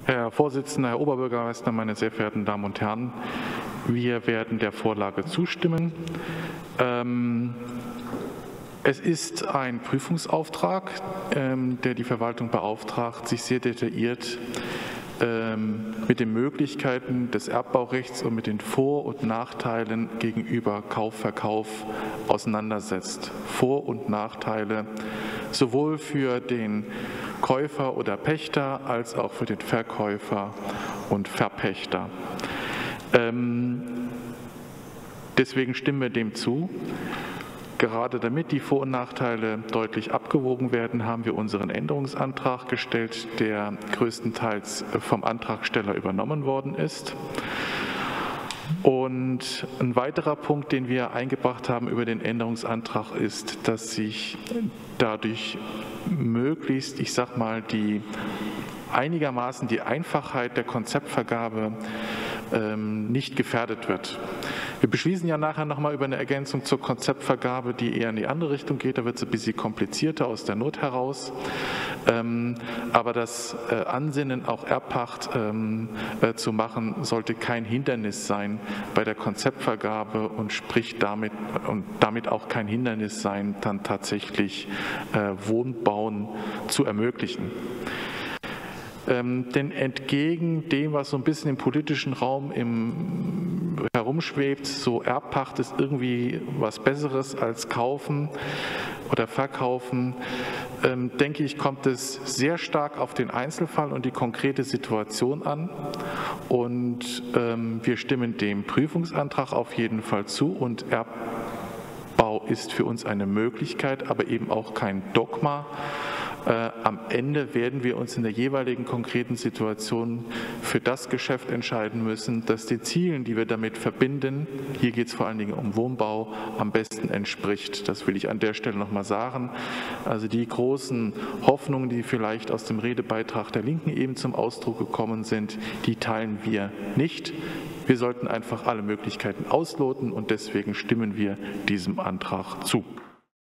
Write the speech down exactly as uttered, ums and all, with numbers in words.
Herr Vorsitzender, Herr Oberbürgermeister, meine sehr verehrten Damen und Herren, wir werden der Vorlage zustimmen. Ähm, Es ist ein Prüfungsauftrag, ähm, der die Verwaltung beauftragt, sich sehr detailliert ähm, mit den Möglichkeiten des Erbbaurechts und mit den Vor- und Nachteilen gegenüber Kauf, Verkauf auseinandersetzt. Vor- und Nachteile sowohl für den Käufer oder Pächter als auch für den Verkäufer und Verpächter. Ähm, deswegen stimmen wir dem zu. Gerade damit die Vor- und Nachteile deutlich abgewogen werden, haben wir unseren Änderungsantrag gestellt, der größtenteils vom Antragsteller übernommen worden ist. Und ein weiterer Punkt, den wir eingebracht haben über den Änderungsantrag, ist, dass sich dadurch möglichst, ich sag mal, die einigermaßen die Einfachheit der Konzeptvergabe ähm, nicht gefährdet wird. Wir beschließen ja nachher nochmal über eine Ergänzung zur Konzeptvergabe, die eher in die andere Richtung geht. Da wird es ein bisschen komplizierter aus der Not heraus. Ähm, aber das äh, Ansinnen, auch Erbpacht ähm, äh, zu machen, sollte kein Hindernis sein bei der Konzeptvergabe und spricht damit und damit auch kein Hindernis sein, dann tatsächlich äh, Wohnbauen zu ermöglichen. Ähm, denn entgegen dem, was so ein bisschen im politischen Raum im, herumschwebt, so Erbpacht ist irgendwie was Besseres als Kaufen oder Verkaufen, ähm, denke ich, kommt es sehr stark auf den Einzelfall und die konkrete Situation an. Und ähm, wir stimmen dem Prüfungsantrag auf jeden Fall zu und Erbbau ist für uns eine Möglichkeit, aber eben auch kein Dogma. Äh, am Ende werden wir uns in der jeweiligen konkreten Situation für das Geschäft entscheiden müssen, das den Zielen, die wir damit verbinden, hier geht es vor allen Dingen um Wohnbau, am besten entspricht. Das will ich an der Stelle nochmal sagen. Also die großen Hoffnungen, die vielleicht aus dem Redebeitrag der Linken eben zum Ausdruck gekommen sind, die teilen wir nicht. Wir sollten einfach alle Möglichkeiten ausloten und deswegen stimmen wir diesem Antrag zu.